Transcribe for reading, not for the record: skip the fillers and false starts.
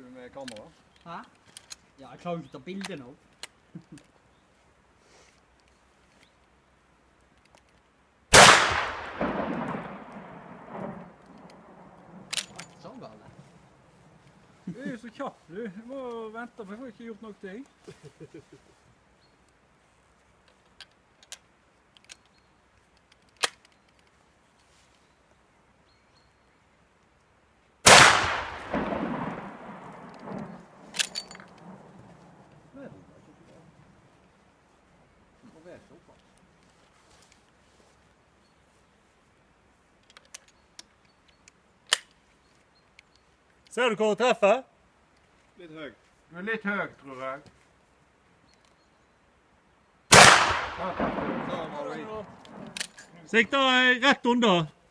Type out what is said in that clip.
med kamera? Hæ? Ja, jeg klarer ikke å ta bilder nå. Sånn galt. Du er jo så kjapp, du. Du må vente, for jeg får ikke gjort nok til deg. Ser du hvor du treffer? Litt høy. Du er litt høy, tror jeg. Sikter rett under.